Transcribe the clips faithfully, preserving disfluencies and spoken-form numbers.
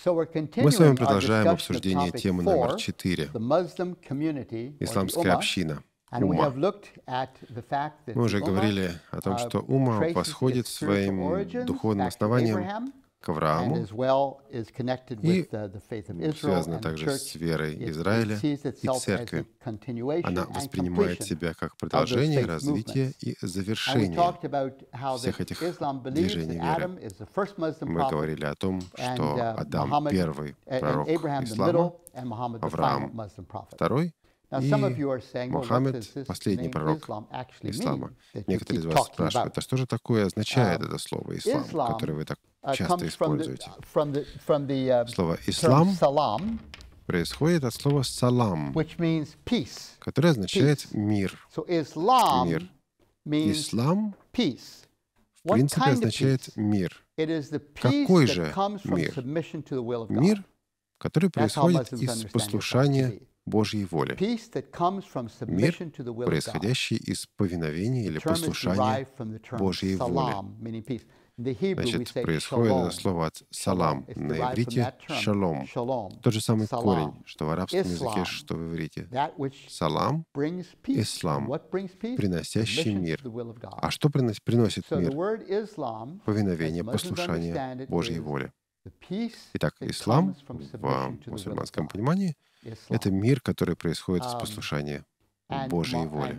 Мы с вами продолжаем обсуждение темы номер четыре. Исламская община. Умма. Мы уже говорили о том, что Умма восходит своим духовным основанием к Аврааму и связана также с верой Израиля и церкви. Она воспринимает себя как продолжение, развитие и завершение всех этих движений веры. Мы говорили о том, что Адам — первый пророк ислама, Авраам — второй, и Мухаммед — последний пророк ислама. Некоторые из вас спрашивают, а что же такое означает это слово «ислам», которое вы так часто используете? Слово «ислам» происходит от слова «салам», которое означает «мир». Мир. Ислам, в принципе, означает «мир». Какой же мир? Мир, который происходит из послушания Божьей воли. Мир, происходящий из повиновения или послушания Божьей воли. Значит, происходит это слово от «салам», на иврите «шалом». Тот же самый корень, что в арабском языке, что в иврите. «Салам», «ислам», приносящий мир. А что приносит мир? Повиновение, послушание Божьей воли. Итак, ислам в мусульманском понимании — это мир, который происходит из послушания Божьей воли.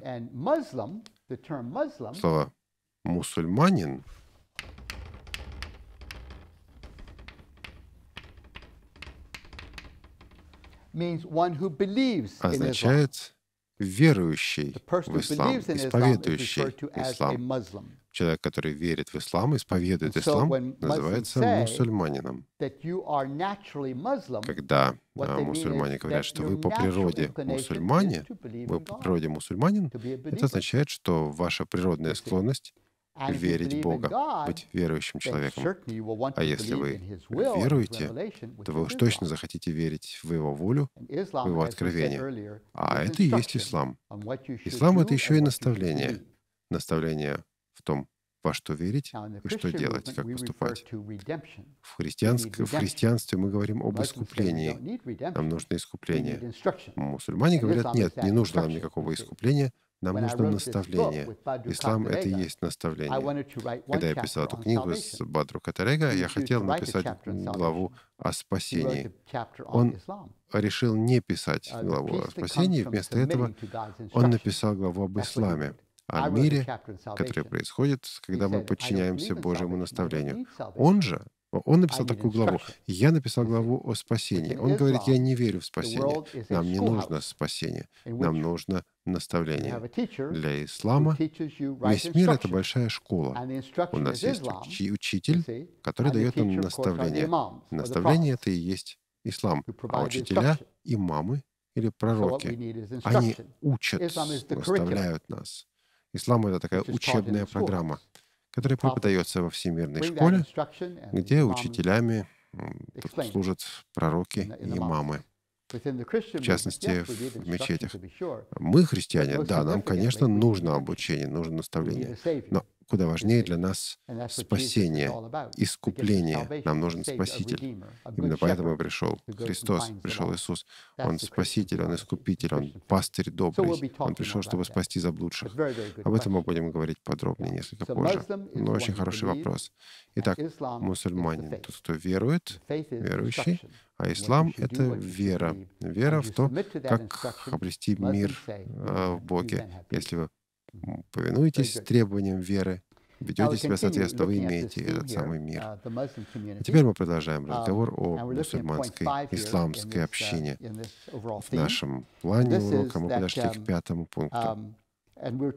Слово «мусульманин» означает «верующий в ислам», «исповедующий ислам». Человек, который верит в ислам, исповедует ислам, называется мусульманином. Когда а, мусульмане говорят, что вы по природе мусульмане, вы по природе мусульманин, это означает, что ваша природная склонность верить в Бога, быть верующим человеком. А если вы веруете, то вы уж точно захотите верить в Его волю, в Его откровение. А это и есть ислам. Ислам — это еще и наставление. Наставление в том, во что верить и что делать, как поступать. В, христианск... в христианстве мы говорим об искуплении. Нам нужно искупление. Мусульмане говорят, нет, не нужно нам никакого искупления, нам нужно наставление. Ислам — это и есть наставление. Когда я писал эту книгу с Бадру Катарега, я хотел написать главу о спасении. Он решил не писать главу о спасении, вместо этого он написал главу об исламе, о мире, который происходит, когда мы подчиняемся Божьему наставлению. Он же, он написал такую главу. Я написал главу о спасении. Он говорит, я не верю в спасение. Нам не нужно спасение. Нам нужно наставление. Для ислама весь мир — это большая школа. У нас есть учи- учитель, который дает нам наставление. Наставление — это и есть ислам. А учителя — имамы или пророки. Они учат, наставляют нас. Ислам — это такая учебная программа, которая преподается во всемирной школе, где учителями служат пророки и имамы. В частности, в мечетях. Мы, христиане, да, нам, конечно, нужно обучение, нужно наставление. Но куда важнее для нас спасение, искупление. Нам нужен Спаситель. Именно поэтому и пришел Христос, пришел Иисус. Он Спаситель, Он Искупитель, Он Пастырь добрый. Он пришел, чтобы спасти заблудших. Об этом мы будем говорить подробнее несколько позже. Но очень хороший вопрос. Итак, мусульманин — тот, кто верует, верующий, а ислам — это вера. Вера в то, как обрести мир э, в Боге. Если вы повинуетесь требованиям веры, ведете себя соответственно, вы имеете этот самый мир. А теперь мы продолжаем разговор о мусульманской, исламской общине. В нашем плане урока мы подошли к пятому пункту. Мы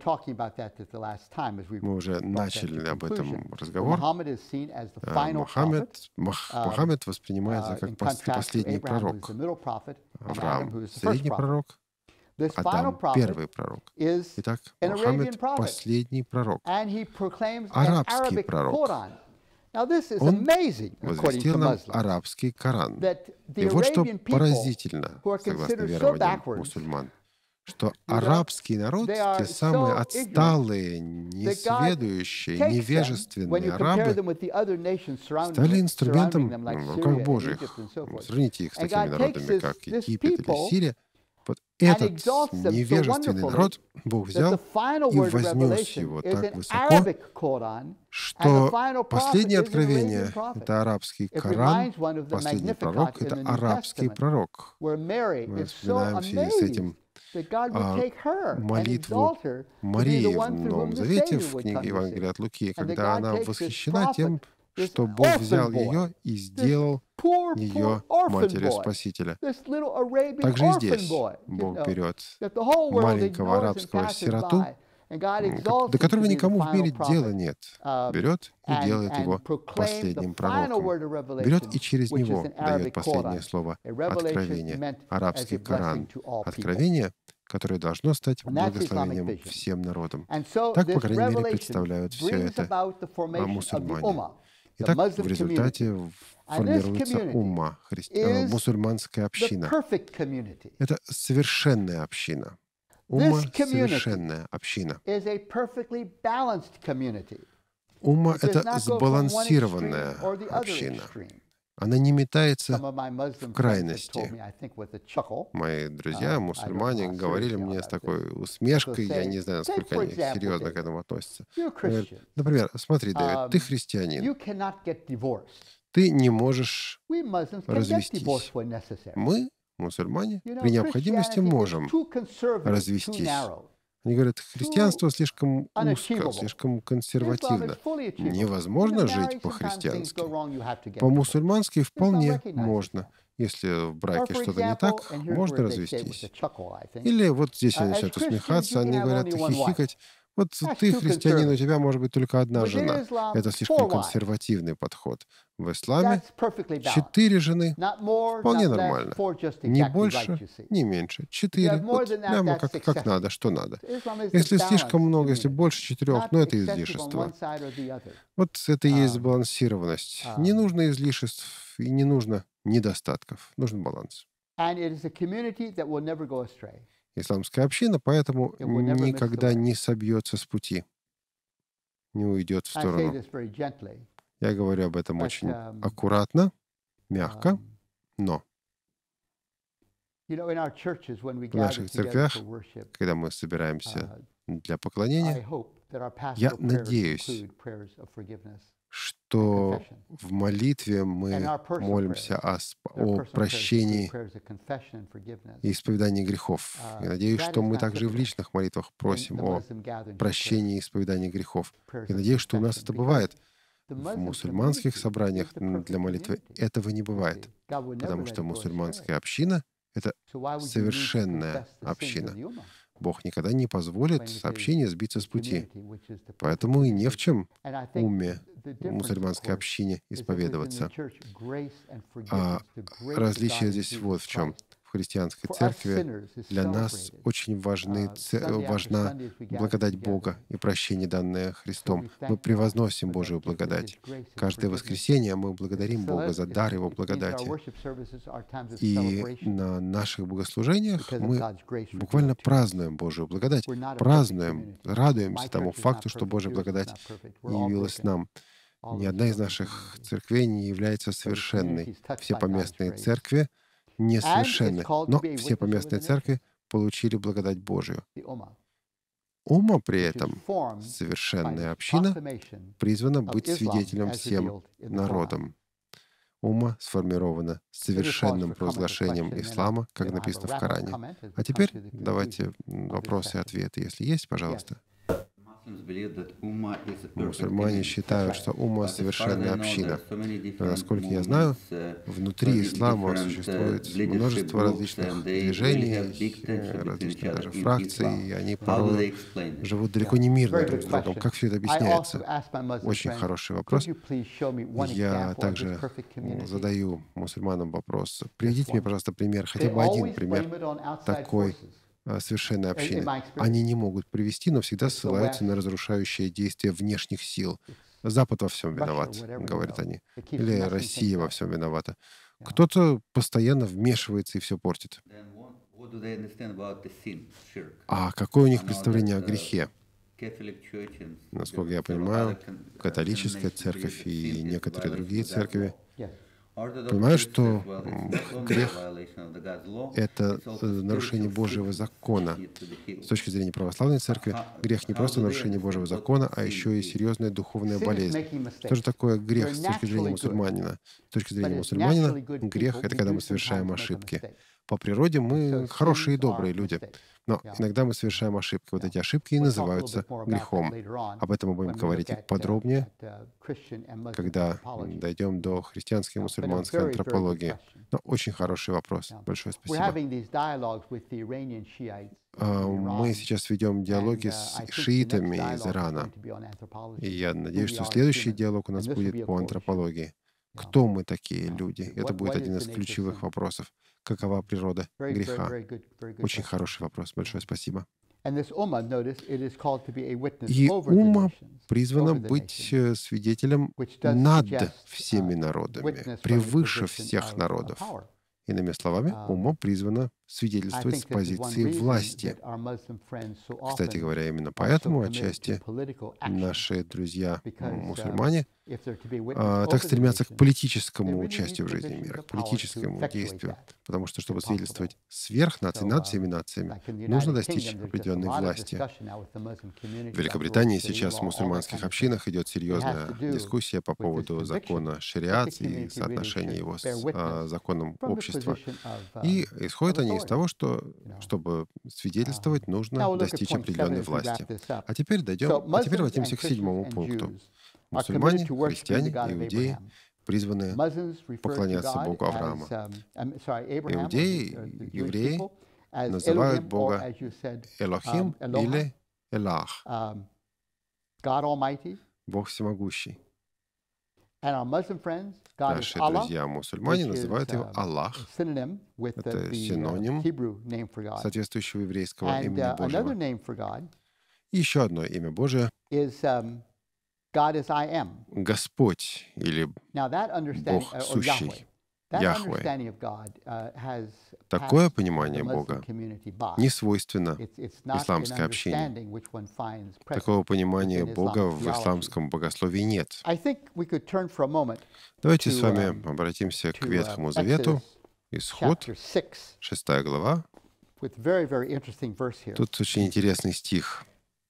уже начали об этом разговор. Мухаммед, Мухаммед воспринимается как последний пророк. Авраам — средний пророк. Адам — первый пророк. Итак, Мухаммед — последний пророк. Арабский пророк. Он возвестил нам арабский Коран. И вот что поразительно, согласно верованиям мусульман, что арабский народ, те самые отсталые, несведущие, невежественные арабы, стали инструментом в руках Божьих. Сравните их с такими народами, как Египет или Сирия. Вот этот невежественный народ Бог взял и вознес его так высоко, что последнее откровение — это арабский Коран, последний пророк — это арабский пророк. Мы вспоминаем в связи с этим а, молитву Марии в Новом Завете, в книге Евангелия от Луки, когда она восхищена тем, что Бог взял ее и сделал ее матерью Спасителя. Также и здесь Бог берет маленького арабского сироту, до которого никому в мире дела нет, берет и делает его последним пророком. Берет и через него дает последнее слово откровение, арабский Коран. Откровение, которое должно стать благословением всем народам. Так, по крайней мере, представляют все это мусульмане. Итак, в результате формируется умма, христи... мусульманская община. Это совершенная община. Умма — совершенная община. Умма — это сбалансированная община. Она не метается в крайности. Мои друзья, мусульмане, говорили мне с такой усмешкой, я не знаю, насколько они серьезно к этому относятся. Говорят, например, смотри, Дэвид, ты христианин. Ты не можешь развестись. Мы, мусульмане, при необходимости можем развестись. Они говорят, христианство слишком узко, слишком консервативно. Невозможно жить по-христиански. По-мусульмански вполне можно. Если в браке что-то не так, можно развестись. Или вот здесь они начинают усмехаться, они говорят, хихикать. Вот ты христианин, у тебя может быть только одна жена. Это слишком консервативный подход. В исламе четыре жены вполне нормально. Ни больше, ни меньше. Четыре. Вот прямо как, как надо, что надо. Если слишком много, если больше четырех, ну это излишество. Вот это и есть сбалансированность. Не нужно излишеств и не нужно недостатков. Нужен баланс. Исламская община поэтому никогда не собьется с пути, не уйдет в сторону. Я говорю об этом очень аккуратно, мягко, но в наших церквях, когда мы собираемся для поклонения, я надеюсь, что в молитве мы молимся о, о прощении и исповедании грехов. Я надеюсь, что мы также и в личных молитвах просим о прощении и исповедании грехов. Я надеюсь, что у нас это бывает. В мусульманских собраниях для молитвы этого не бывает, потому что мусульманская община — это совершенная община. Бог никогда не позволит общине сбиться с пути. Поэтому и не в чем умме мусульманской общине исповедоваться. А различие здесь вот в чем. В христианской церкви для нас очень важны, важна благодать Бога и прощение, данное Христом. Мы превозносим Божию благодать. Каждое воскресенье мы благодарим Бога за дар Его благодати. И на наших богослужениях мы буквально празднуем Божию благодать, празднуем, радуемся тому факту, что Божья благодать явилась нам. Ни одна из наших церквей не является совершенной. Все поместные церкви несовершенны, но все поместные церкви получили благодать Божию. Умма при этом, совершенная община, призвана быть свидетелем всем народам. Умма сформирована совершенным провозглашением ислама, как написано в Коране. А теперь давайте вопросы и ответы, если есть, пожалуйста. Мусульмане считают, что умма — совершенная община. Но, насколько я знаю, внутри ислама существует множество различных движений, различных даже фракций, и они порой живут далеко не мирно друг с другом. Как все это объясняется? Очень хороший вопрос. Я также задаю мусульманам вопрос. Приведите мне, пожалуйста, пример, хотя бы один пример такой совершенной общины. Они не могут привести, но всегда ссылаются на разрушающие действия внешних сил. Запад во всем виноват, говорят они. Или Россия во всем виновата. Кто-то постоянно вмешивается и все портит. А какое у них представление о грехе? Насколько я понимаю, католическая церковь и некоторые другие церкви понимают, что грех — это нарушение Божьего закона. С точки зрения православной церкви, грех не просто нарушение Божьего закона, а еще и серьезная духовная болезнь. Что же такое грех с точки зрения мусульманина? С точки зрения мусульманина, грех — это когда мы совершаем ошибки. По природе мы хорошие и добрые люди. Но иногда мы совершаем ошибки. Вот эти ошибки и называются грехом. Об этом мы будем говорить подробнее, когда дойдем до христианской и мусульманской антропологии. Но очень хороший вопрос. Большое спасибо. Мы сейчас ведем диалоги с шиитами из Ирана. И я надеюсь, что следующий диалог у нас будет по антропологии. Кто мы такие люди? Это будет один из ключевых вопросов. Какова природа греха? Очень хороший вопрос. Большое спасибо. И умма призвана быть свидетелем над всеми народами, превыше всех народов. Иными словами, умма призвана свидетельствовать с позиции власти. Кстати говоря, именно поэтому отчасти наши друзья-мусульмане а, так стремятся к политическому участию в жизни мира, к политическому действию. Потому что, чтобы свидетельствовать сверх наций, над всеми нациями, нужно достичь определенной власти. В Великобритании сейчас в мусульманских общинах идет серьезная дискуссия по поводу закона шариат и соотношения его с а, законом общества. И исходят они из того, что, чтобы свидетельствовать, нужно достичь определенной власти. А теперь дойдем, а теперь обратимся к седьмому пункту. Мусульмане, христиане, иудеи призваны поклоняться Богу Авраама. Иудеи, евреи называют Бога Элохим или Элах, Бог Всемогущий. Наши друзья-мусульмане называют его Аллах. Это синоним соответствующего еврейского имени Божьего. И еще одно имя Божие — Господь или Бог сущий, Яхве. Такое понимание Бога не свойственно исламской общине. Такого понимания Бога в исламском богословии нет. Давайте с вами обратимся к Ветхому Завету, Исход, шестая глава. Тут очень интересный стих.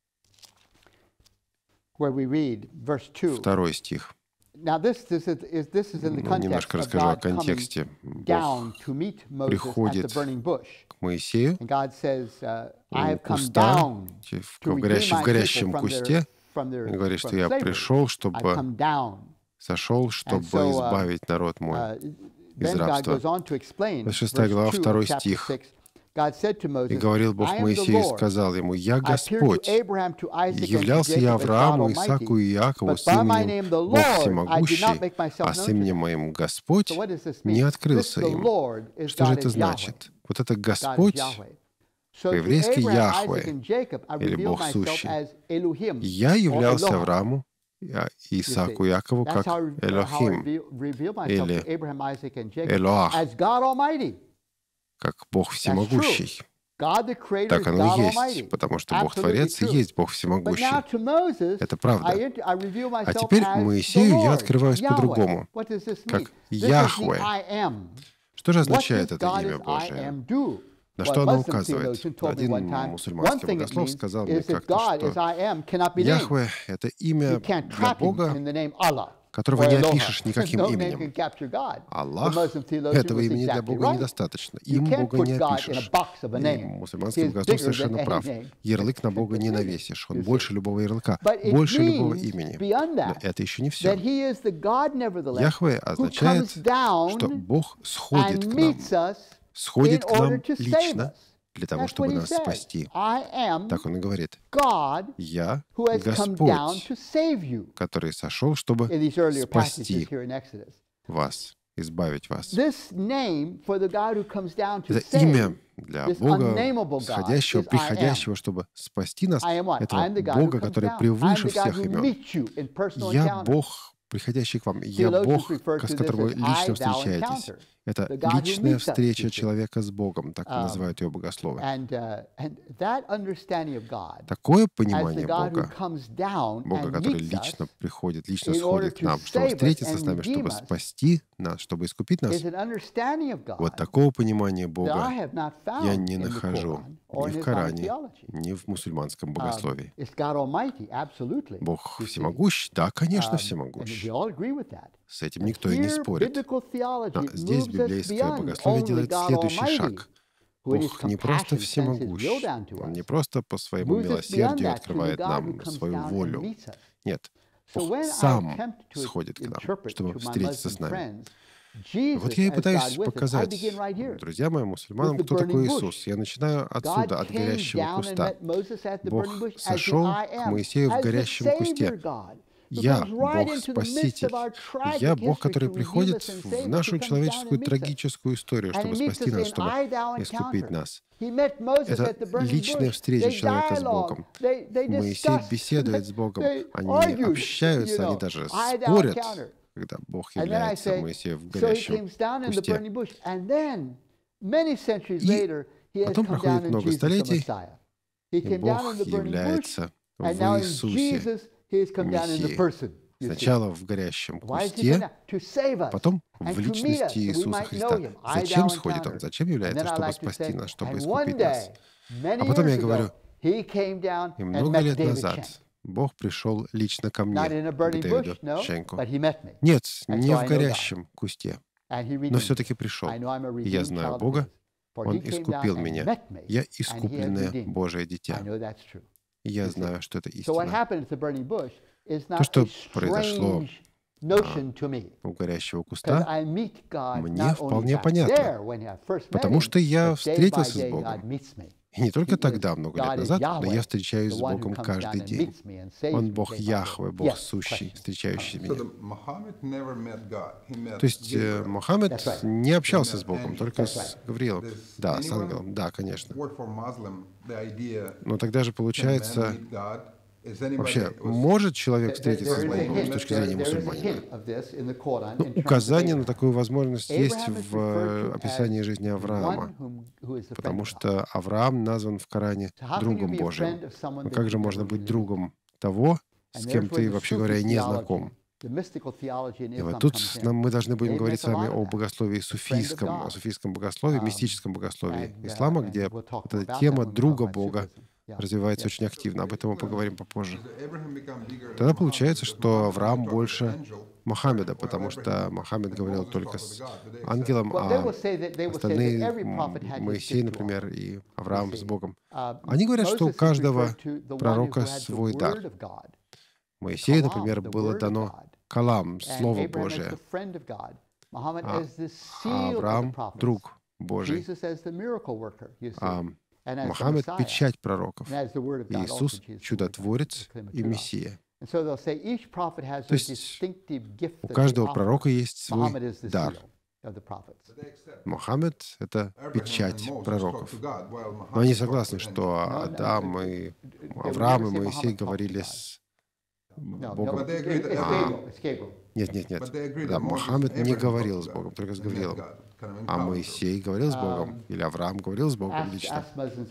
Второй стих. Ну, немножко расскажу о контексте. Бог приходит к Моисею у куста, в, горящем, в горящем кусте, и говорит, что я пришел, чтобы сошел, чтобы избавить народ мой из рабства. шестая глава, второй стих. «И говорил Бог Моисею, и сказал ему: Я Господь, являлся я Аврааму, Исааку и Иакову с именем Бог Всемогущий, а с именем моим Господь не открылся им». Что же это значит? Вот это Господь, по-еврейски Яхве, или Бог сущий. Я являлся Аврааму, Исааку и Иакову как Элохим, или Элоах, как Бог Всемогущий. Так оно и есть, потому что Бог Творец и есть Бог Всемогущий. Это правда. А теперь Моисею я открываюсь по-другому, как Яхве. Что же означает это имя Божие? На что оно указывает? Один мусульманский богослов сказал мне как-то, что Яхве — это имя для Бога, которого не опишешь никаким именем. Аллах — этого имени для Бога недостаточно. Им Бога не опишешь. И мусульманский богослов совершенно прав. Ярлык на Бога не навесишь. Он больше любого ярлыка, больше любого имени. Но это еще не все. Яхве означает, что Бог сходит к нам, сходит к нам лично, для того, чтобы нас спасти. Так он и говорит: «Я Господь, который сошел, чтобы спасти вас, избавить вас». Это имя для Бога, сходящего, приходящего, чтобы спасти нас, этого Бога, который превыше всех имен. Я Бог приходящий к вам. Я Бог, с которым вы лично встречаетесь. Это личная встреча человека с Богом, так называют ее богословы. Такое понимание Бога, Бога, который лично приходит, лично сходит к нам, чтобы встретиться с нами, чтобы спасти нас, чтобы искупить нас, вот такого понимания Бога я не нахожу ни в Коране, ни в мусульманском богословии. Бог всемогущ? Да, конечно, всемогущ. С этим никто и не спорит. Но здесь библейское богословие делает следующий шаг. Бог не просто всемогущ, Он не просто по своему милосердию открывает нам свою волю. Нет, Бог сам сходит к нам, чтобы встретиться с нами. Вот я и пытаюсь показать, друзья мои, мусульманам, кто такой Иисус. Я начинаю отсюда, от горящего куста. Бог сошел к Моисею в горящем кусте. Я Бог Спаситель. Я Бог, который приходит в нашу человеческую трагическую историю, чтобы спасти нас, чтобы искупить нас. Это личная встреча человека с Богом. Моисей беседует с Богом. Они общаются, они даже спорят, когда Бог является Моисею в горящем кусте. И потом проходит много столетий, и Бог является в Иисусе, Мессии. Сначала в горящем кусте, потом в личности Иисуса Христа. Зачем сходит Он? Зачем является? Чтобы спасти нас, чтобы искупить нас. А потом я говорю, и много лет назад Бог пришел лично ко мне, к Дэвиду Шенку. Нет, не в горящем кусте, но все-таки пришел. И я знаю Бога, Он искупил меня. Я искупленное Божие дитя. И я знаю, что это истина. То, что произошло у горящего куста, мне вполне понятно, потому что я встретился с Богом. И не только тогда, много лет назад, но я встречаюсь с Богом каждый день. Он Бог Яхве, Бог сущий, встречающий меня. То есть э, Мухаммед не общался с Богом, только с Гавриилом. Да, с ангелом, да, конечно. Но тогда же получается... Вообще, может человек встретиться с Богом с точки зрения мусульманина? Ну, указание на такую возможность есть в описании жизни Авраама, потому что Авраам назван в Коране другом Божиим. Но как же можно быть другом того, с кем ты, вообще говоря, не знаком? И вот тут нам, мы должны будем говорить с вами о богословии суфийском, о суфийском богословии, мистическом богословии ислама, где эта тема друга Бога развивается очень активно. Об этом мы поговорим попозже. Тогда получается, что Авраам больше Мухаммеда, потому что Мухаммед говорил только с ангелом, а остальные, Моисей, например, и Авраам с Богом. Они говорят, что у каждого пророка свой дар. Моисею, например, было дано калам, Слово Божие, а Авраам — друг Божий, а Мухаммед — печать пророков, Иисус — чудотворец и Мессия. То есть у каждого пророка есть свой дар. Мухаммед — это печать пророков. Но они согласны, что Адам и Авраам и Моисей говорили с Богом. А, нет, нет, нет. Да, Мухаммед не говорил с Богом, только с Гавриилом. А Моисей говорил с Богом, или Авраам говорил с Богом лично.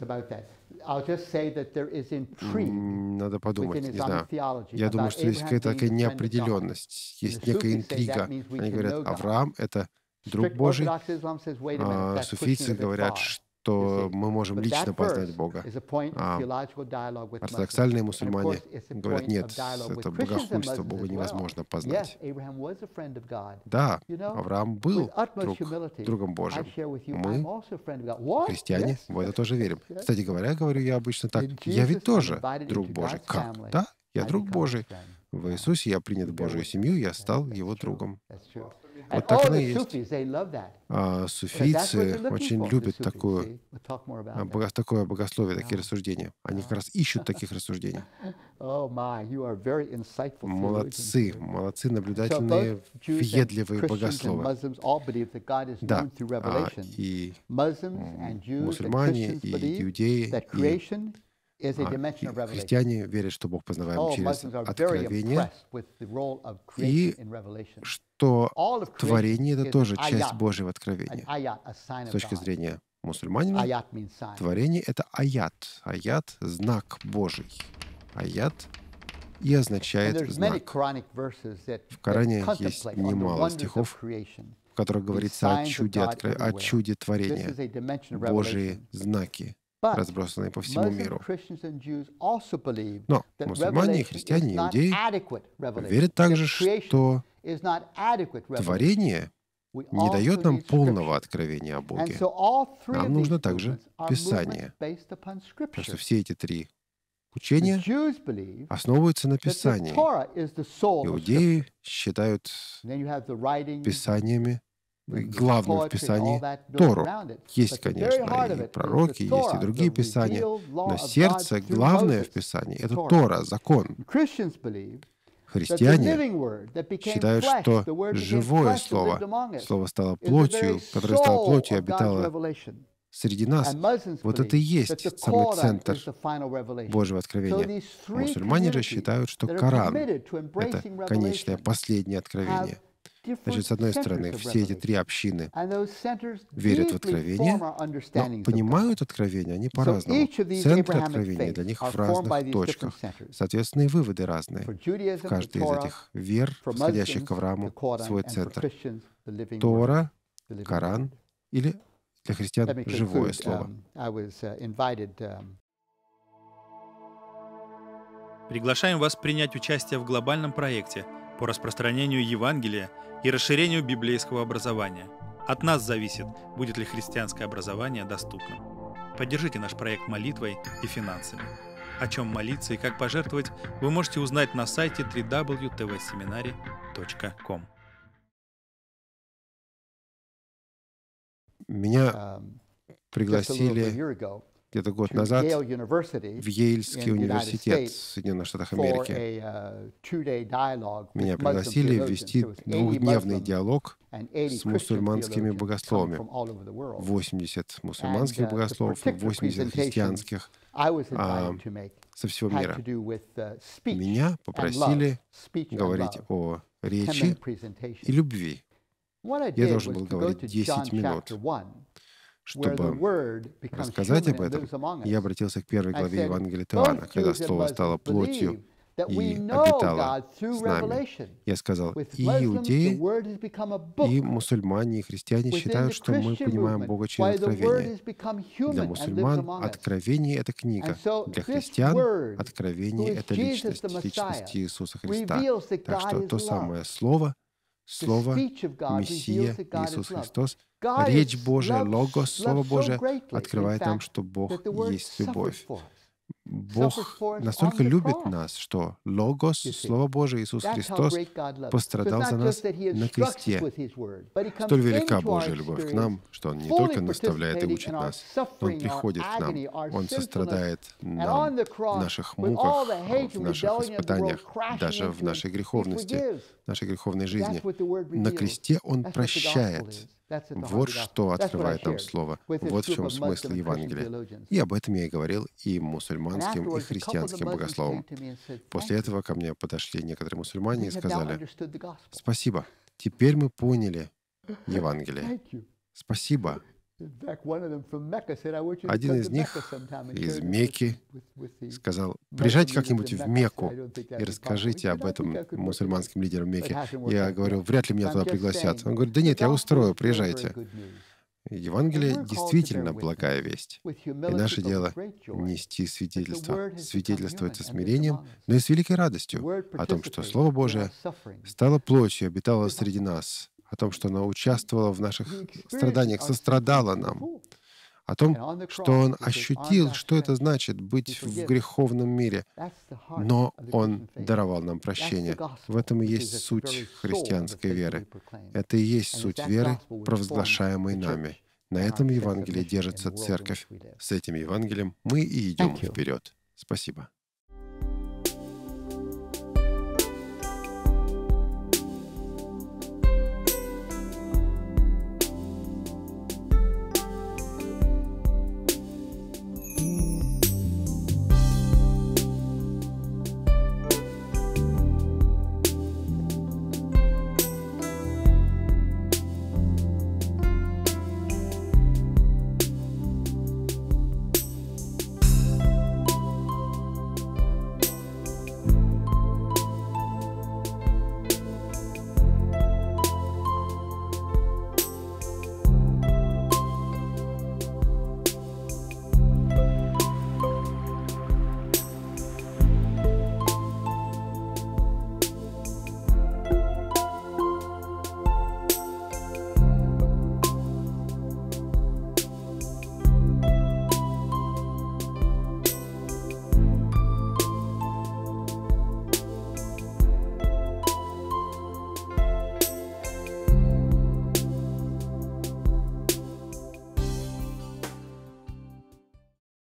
Надо подумать, не знаю. Я думаю, что есть какая-то такая неопределенность, есть некая интрига. Они говорят, Авраам — это друг Божий, а суфийцы говорят, что мы можем лично познать Бога. А ортодоксальные мусульмане говорят, нет, это богохульство, Бога невозможно познать. Да, Авраам был друг, другом Божьим. Мы, христиане, в это тоже верим. Кстати говоря, говорю я обычно так, я ведь тоже друг Божий. Как? Да, я друг Божий. В Иисусе я принят в Божью семью, я стал его другом. Вот так оно и есть. А суфийцы очень любят такое, такое богословие, такие рассуждения. Они как раз ищут таких рассуждений. Молодцы, молодцы, наблюдательные, въедливые богословы. Да, а, и мусульмане, и иудеи, и А христиане верят, что Бог познаваем через откровение, и что творение — это тоже часть Божьего откровения. С точки зрения мусульманина, творение — это аят. Аят — знак Божий. Аят и означает знак. В Коране есть немало стихов, в которых говорится о чуде, откро... о чуде творения, Божьи знаки, разбросанные по всему миру. Но мусульмане, христиане, иудеи верят также, что творение не дает нам полного откровения о Боге. Нам нужно также Писание. Так что все эти три учения основываются на Писании. Иудеи считают Писаниями, главным в Писании Тору. Есть, конечно, и пророки, есть и другие Писания, но сердце, главное в Писании — это Тора, закон. Христиане считают, что живое слово, слово стало плотью, которое стало плотью и обитало среди нас, вот это и есть самый центр Божьего откровения. Мусульмане же считают, что Коран — это конечное, последнее откровение. Значит, с одной стороны, все эти три общины верят в откровение, но понимают откровение они по-разному. Центры откровения для них в разных точках. Соответственно, и выводы разные. В каждой из этих вер, восходящих к Аврааму, свой центр. Тора, Коран или для христиан живое слово. Приглашаем вас принять участие в глобальном проекте по распространению Евангелия и расширению библейского образования. От нас зависит, будет ли христианское образование доступным. Поддержите наш проект молитвой и финансами. О чем молиться и как пожертвовать, вы можете узнать на сайте дабл ю дабл ю дабл ю точка ти ви семинари точка ком. Меня пригласили где-то год назад в Йейльский университет в Соединенных Штатах Америки. Меня пригласили ввести двухдневный диалог с мусульманскими богословами. восемьдесят мусульманских богословов, восемьдесят христианских а, со всего мира. Меня попросили говорить о речи и любви. Я должен был говорить десять минут. Чтобы рассказать об этом, я обратился к первой главе Евангелия от Иоанна, когда Слово стало плотью и обитало с нами. Я сказал, и иудеи, и мусульмане, и христиане считают, что мы понимаем Бога через откровение. Для мусульман откровение — это книга. Для христиан откровение — это личность, личность Иисуса Христа. Так что то самое Слово, Слово, Мессия, Иисус Христос, речь Божия, Логос, Слово Божие открывает нам, что Бог есть любовь. Бог настолько любит нас, что Логос, Слово Божие, Иисус Христос, пострадал за нас на кресте. Столь велика Божья любовь к нам, что Он не только наставляет и учит нас, но Он приходит к нам, Он сострадает нам в наших муках, в наших испытаниях, даже в нашей греховности, в нашей греховной жизни. На кресте Он прощает. Вот что открывает нам Слово. Вот в чем смысл Евангелия. И об этом я и говорил и мусульманским, и христианским богословам. После этого ко мне подошли некоторые мусульмане и сказали: «Спасибо, теперь мы поняли Евангелие. Спасибо». Один из них, из Мекки, сказал: «Приезжайте как-нибудь в Мекку и расскажите об этом мусульманским лидерам Мекки». Я говорю: «Вряд ли меня туда пригласят». Он говорит: «Да нет, я устрою, приезжайте». Евангелие действительно благая весть. И наше дело — нести свидетельство. Свидетельствовать со смирением, но и с великой радостью о том, что Слово Божие стало плотью, обитало среди нас, о том, что оно участвовало в наших страданиях, сострадало нам, о том, что Он ощутил, что это значит быть в греховном мире, но Он даровал нам прощение. В этом и есть суть христианской веры. Это и есть суть веры, провозглашаемой нами. На этом Евангелии держится Церковь. С этим Евангелием мы и идем вперед. Спасибо.